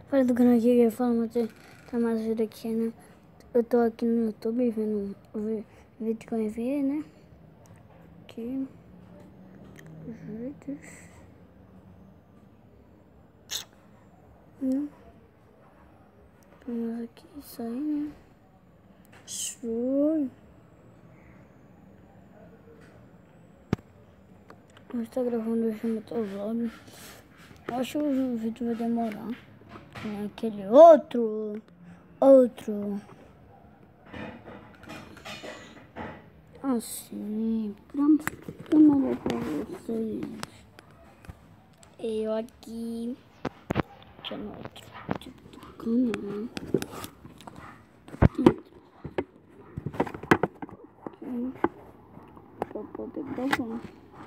Fala do canal aqui, eu falo tá mais vídeo aqui, né? Eu tô aqui no YouTube vendo o vídeo que eu enviei, né? Aqui. Os vídeos. Vamos aqui, isso aí, né? Show. Eu estou gravando hoje no motovlog. Acho que o vídeo vai demorar. Tem aquele outro. Assim, pra mandar pra vocês. Eu aqui. Deixa no outro tipo do canal. Pra poder gravar.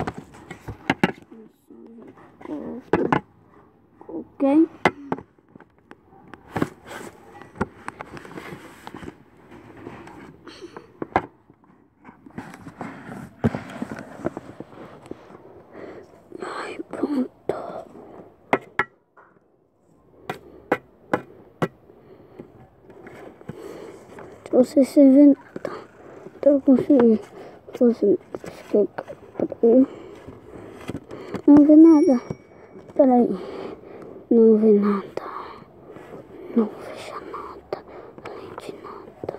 Ok? Ai, pronto. Se você se vê, eu consegui. Não vê nada. Peraí. Não vê nada. Não veja nada. Além de nada.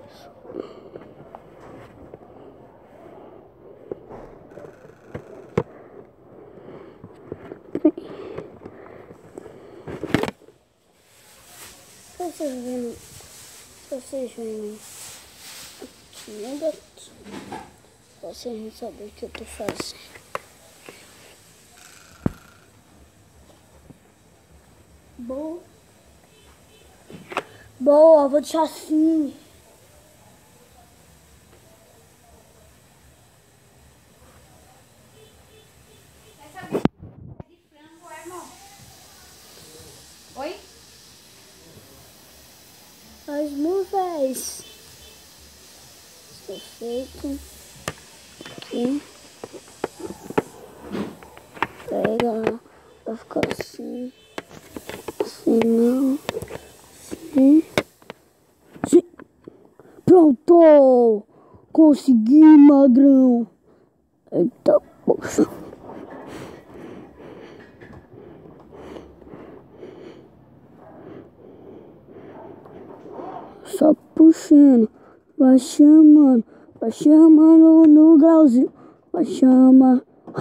Vocês veem aqui no gato, vocês não sabem o que eu tô fazendo. Boa, vou deixar assim. Essa é de frango, irmão. Oi? As nuvens. Está feito. Aqui. Pega lá. Vai ficar assim. Assim não. Assim. Sim. Pronto! Consegui, magrão. Eita, poxa. Só puxando, vai chamando no grauzinho, vai chamar.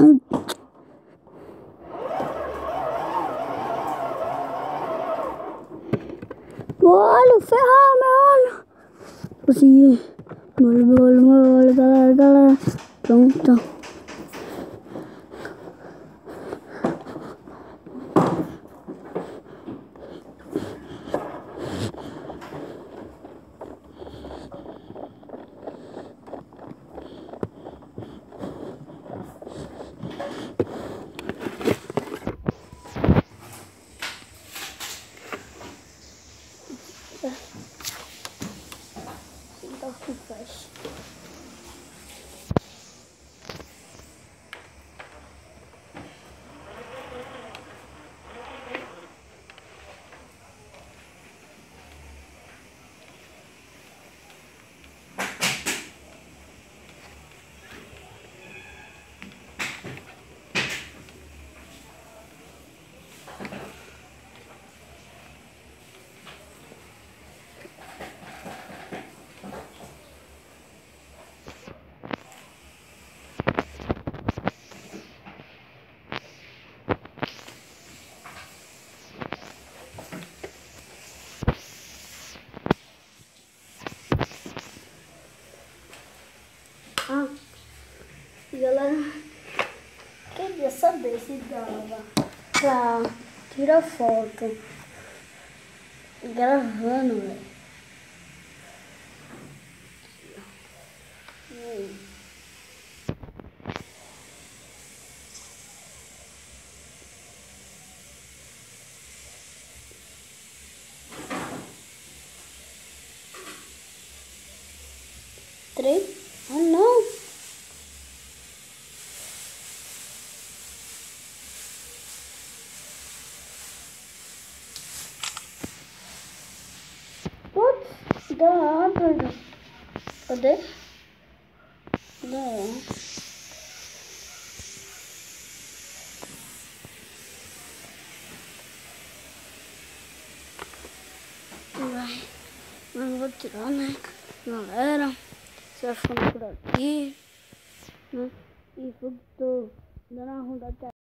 Olha, ferrar meu olho. Consegui. Meu olho, galera. Pronto. Então, que faz? Galera, queria saber se dava pra tirar foto gravando, velho. Três? Ah, não! Dá, doido. Cadê? Dá. Vai. Mas não vou tirar, né? Galera, você vai ficando por aqui, né? E eu tô dando uma rodada.